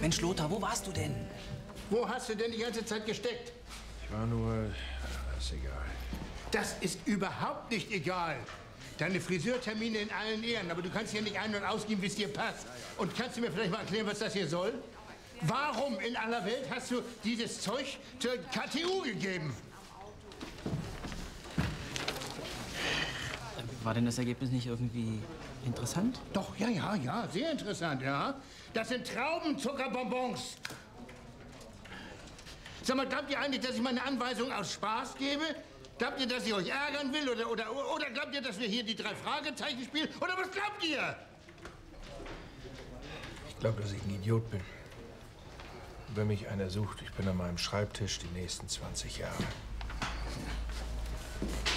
Mensch, Lothar, wo warst du denn? Wo hast du denn die ganze Zeit gesteckt? Ich war nur... Das ist egal. Das ist überhaupt nicht egal. Deine Friseurtermine in allen Ehren, aber du kannst hier nicht ein- und ausgehen, wie es dir passt. Und kannst du mir vielleicht mal erklären, was das hier soll? Warum in aller Welt hast du dieses Zeug zur KTU gegeben? War denn das Ergebnis nicht irgendwie interessant? Doch, ja, sehr interessant, ja. Das sind Traubenzuckerbonbons. Sag mal, glaubt ihr eigentlich, dass ich meine Anweisung aus Spaß gebe? Glaubt ihr, dass ich euch ärgern will? Oder glaubt ihr, dass wir hier die 3 Fragezeichen spielen? Oder was glaubt ihr? Ich glaube, dass ich ein Idiot bin. Wenn mich einer sucht, ich bin an meinem Schreibtisch die nächsten 20 Jahre.